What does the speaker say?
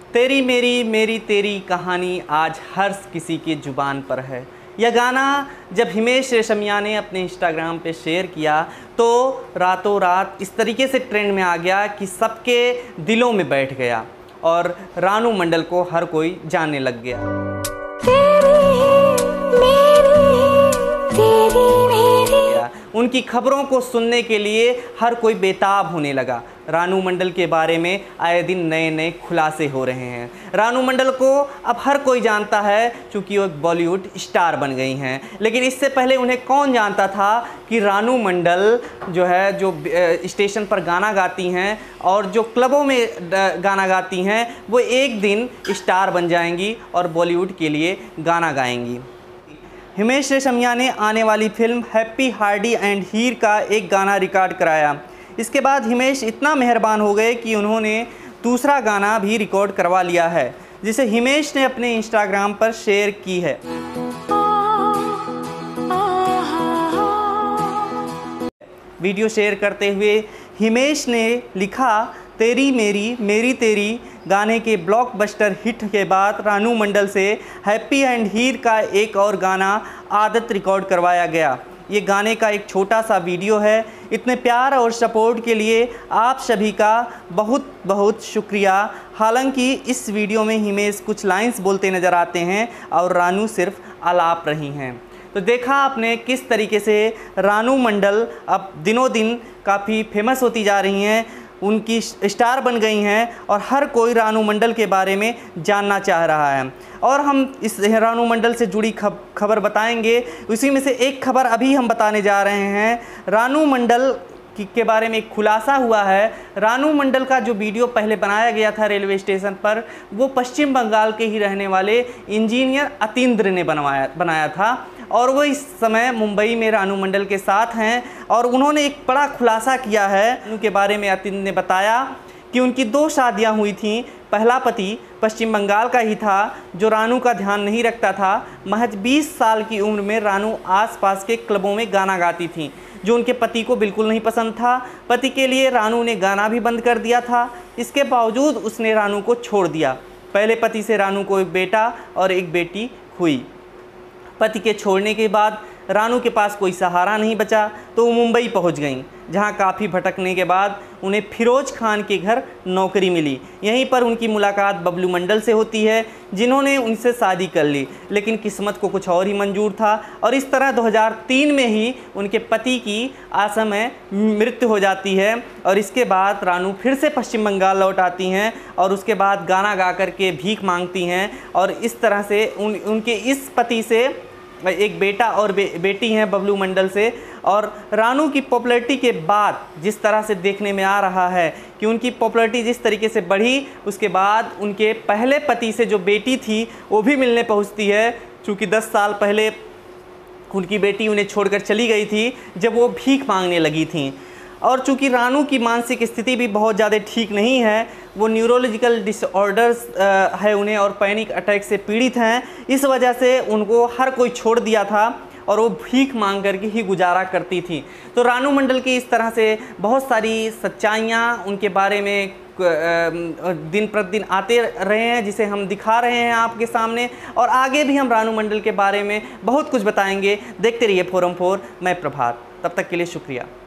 तेरी मेरी मेरी तेरी कहानी आज हर किसी की ज़ुबान पर है। यह गाना जब हिमेश रेशमिया ने अपने इंस्टाग्राम पे शेयर किया तो रातों रात इस तरीके से ट्रेंड में आ गया कि सबके दिलों में बैठ गया और रानू मंडल को हर कोई जानने लग गया। उनकी खबरों को सुनने के लिए हर कोई बेताब होने लगा। रानू मंडल के बारे में आए दिन नए नए खुलासे हो रहे हैं। रानू मंडल को अब हर कोई जानता है क्योंकि वो एक बॉलीवुड स्टार बन गई हैं। लेकिन इससे पहले उन्हें कौन जानता था कि रानू मंडल जो स्टेशन पर गाना गाती हैं और जो क्लबों में गाना गाती हैं वो एक दिन स्टार बन जाएंगी और बॉलीवुड के लिए गाना गाएंगी। हिमेश रेशमिया ने आने वाली film Happy Hardy and Heer का एक गाना रिकॉर्ड कराया। इसके बाद हिमेश इतना मेहरबान हो गए कि उन्होंने दूसरा गाना भी रिकॉर्ड करवा लिया है, जिसे हिमेश ने अपने इंस्टाग्राम पर शेयर की है। वीडियो शेयर करते हुए हिमेश ने लिखा, तेरी मेरी मेरी तेरी गाने के ब्लॉकबस्टर हिट के बाद रानू मंडल से हैप्पी एंड हीर का एक और गाना आदत रिकॉर्ड करवाया गया। ये गाने का एक छोटा सा वीडियो है। इतने प्यार और सपोर्ट के लिए आप सभी का बहुत बहुत शुक्रिया। हालांकि इस वीडियो में हिमेश कुछ लाइंस बोलते नज़र आते हैं और रानू सिर्फ आलाप रही हैं। तो देखा आपने किस तरीके से रानू मंडल अब दिनों दिन काफ़ी फेमस होती जा रही हैं, उनकी स्टार बन गई हैं और हर कोई रानू मंडल के बारे में जानना चाह रहा है। और हम इस रानू मंडल से जुड़ी खबर बताएंगे। उसी में से एक खबर अभी हम बताने जा रहे हैं। रानू मंडल के बारे में एक खुलासा हुआ है। रानू मंडल का जो वीडियो पहले बनाया गया था रेलवे स्टेशन पर, वो पश्चिम बंगाल के ही रहने वाले इंजीनियर अतीन्द्र ने बनाया था और वो इस समय मुंबई में रानू मंडल के साथ हैं। और उन्होंने एक बड़ा खुलासा किया है उनके बारे में। अतीन्द्र ने बताया कि उनकी 2 शादियां हुई थीं। पहला पति पश्चिम बंगाल का ही था जो रानू का ध्यान नहीं रखता था। महज 20 साल की उम्र में रानू आसपास के क्लबों में गाना गाती थीं, जो उनके पति को बिल्कुल नहीं पसंद था। पति के लिए रानू ने गाना भी बंद कर दिया था। इसके बावजूद उसने रानू को छोड़ दिया। पहले पति से रानू को एक बेटा और एक बेटी हुई। पति के छोड़ने के बाद रानू के पास कोई सहारा नहीं बचा तो वो मुंबई पहुंच गईं, जहां काफ़ी भटकने के बाद उन्हें फिरोज खान के घर नौकरी मिली। यहीं पर उनकी मुलाकात बबलू मंडल से होती है, जिन्होंने उनसे शादी कर ली। लेकिन किस्मत को कुछ और ही मंजूर था और इस तरह 2003 में ही उनके पति की असमय मृत्यु हो जाती है। और इसके बाद रानू फिर से पश्चिम बंगाल लौट आती हैं और उसके बाद गाना गा कर के भीख मांगती हैं। और इस तरह से उनके इस पति से एक बेटा और बेटी हैं बबलू मंडल से। और रानू की पॉपुलैरिटी के बाद जिस तरह से देखने में आ रहा है कि उनकी पॉपुलैरिटी जिस तरीके से बढ़ी, उसके बाद उनके पहले पति से जो बेटी थी वो भी मिलने पहुंचती है। चूँकि 10 साल पहले उनकी बेटी उन्हें छोड़कर चली गई थी जब वो भीख मांगने लगी थी। और चूँकि रानू की मानसिक स्थिति भी बहुत ज़्यादा ठीक नहीं है, वो न्यूरोलॉजिकल डिसऑर्डर्स है उन्हें और पैनिक अटैक से पीड़ित हैं। इस वजह से उनको हर कोई छोड़ दिया था और वो भीख मांग करके ही गुजारा करती थी। तो रानू मंडल की इस तरह से बहुत सारी सच्चाइयाँ उनके बारे में दिन प्रतिदिन आते रहे हैं, जिसे हम दिखा रहे हैं आपके सामने। और आगे भी हम रानू मंडल के बारे में बहुत कुछ बताएंगे। देखते रहिए फोरम 4। मैं प्रभात। तब तक के लिए शुक्रिया।